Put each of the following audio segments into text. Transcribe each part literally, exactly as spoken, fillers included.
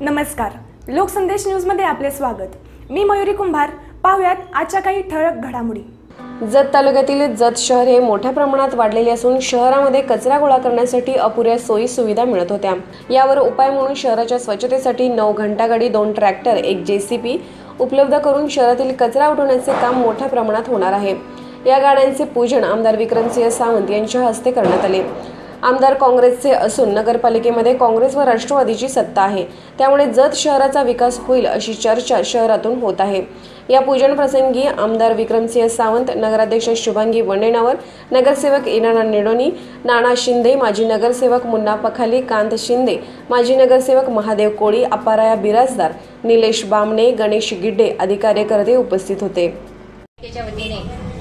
नमस्कार, लोकसंदेश न्यूज मध्ये आपले स्वागत। मी मयुरी कुंभार। पाहुयात आजच्या काही ठळक घडामोडी। जत तालुक्यातील जत शहर हे मोठ्या प्रमाणात वाढलेले असून शहरामध्ये कचरा गोळा करण्यासाठी अपुऱ्या सोयी सुविधा मिळत होत्या। यावर उपाय म्हणून शहराच्या स्वच्छतेसाठी नऊ घंटागाडी, दोन ट्रॅक्टर, एक जेसीबी उपलब्ध करून शहरातील कचरा उठवण्याचे काम मोठ्या प्रमाणात होणार आहे। या गाड्यांचे पूजन आमदार विक्रमसिंह सावंत यांच्या हस्ते करण्यात आले। आमदार काँग्रेसचे असून नगरपालिकेमध्ये काँग्रेस व राष्ट्रवादीची सत्ता आहे, त्यामुळे जत शहराचा विकास होईल अशी चर्चा शहरातून होत आहे। या पूजन प्रसंगी आमदार विक्रमसिंह सावंत, नगराध्यक्ष शुभांगी वंडेनावर, नगरसेवक इनाना निडोनी, नाना शिंदे, माजी नगरसेवक मुन्ना पखाली, कांत शिंदे, माजी नगरसेवक महादेव कोळी, अपाराया बिराजदार, निलेश बामणे, गणेश गिड्डे आदी कार्यकर्ते उपस्थित होते। त्याच्या वतीने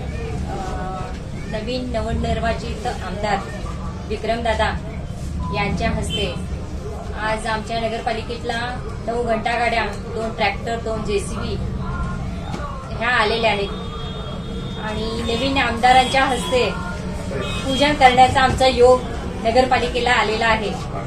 नवीन नवनिर्वाचित आमदार विक्रमदादा यांच्या हस्ते आज आमच्या नगरपालिकेतला नऊ घंटा गाड्या, दोन ट्रॅक्टर, दोन जेसीबी ह्या आलेल्या आहेत आणि नवीन आमदारांच्या हस्ते पूजन करण्याचा आमचा योग नगरपालिकेला आलेला आहे।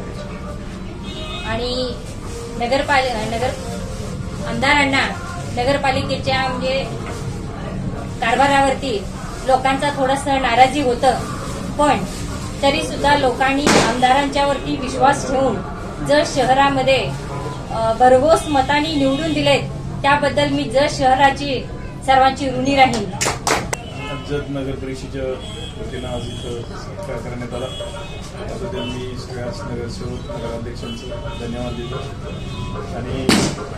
आणि नगरपाल नगर आमदारांना नगरपालिकेच्या म्हणजे कारभारावरती लोकांचा थोडासा नाराजी होतं, पण तरी सुद्धा लोकांनी आमदारांच्या वरती विश्वास ठेवून जर शहरामध्ये भरघोस मतांनी निवडून दिले, त्याबद्दल मी जर शहराची सर्वांची ऋणी राहीन। जत नगर परिषदेच्या वतीनं आज इथं सत्कार करण्यात आला, त्याबद्दल मी सगळ्या नगरसेवक नगराध्यक्षांचं धन्यवाद देतो। आणि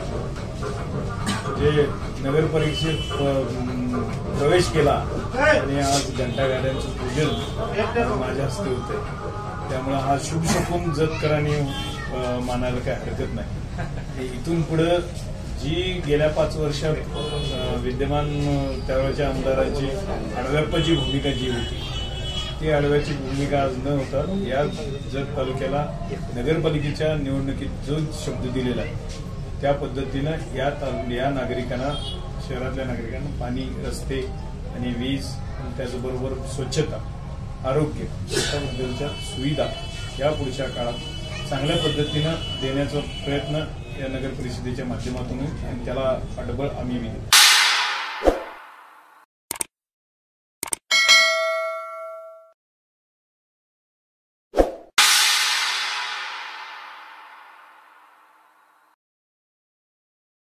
जे नगर परिषदेत प्रवेश केला आणि आज घंटा गाड्यांचं पूजन माझ्या हस्ते होते, त्यामुळे हा शुभ शकून जतकरांनी मानायला काय हरकत नाही। इथून पुढे जी गेल्या पाच वर्षात विद्यमान त्यावेळच्या आमदारांची आडव्यापाची भूमिका जी होती, ती आडव्याची भूमिका आज न होता या जत तालुक्याला नगरपालिकेच्या निवडणुकीत जो शब्द दिलेला आहे त्या पद्धतीनं या या नागरिकांना, शहरातल्या नागरिकांना पाणी, रस्ते आणि वीज, त्याचबरोबर स्वच्छता, आरोग्य याबद्दलच्या सुविधा या पुढच्या काळात चांगल्या पद्धतीनं देण्याचा प्रयत्न या नगर परिषदेच्या माध्यमातून आणि त्याला पाठबळ आम्ही देऊ।